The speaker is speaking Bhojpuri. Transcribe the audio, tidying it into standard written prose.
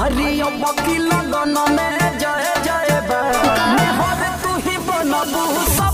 हरियो बकी लगन में जय जय बा हर तू ही बनबू सब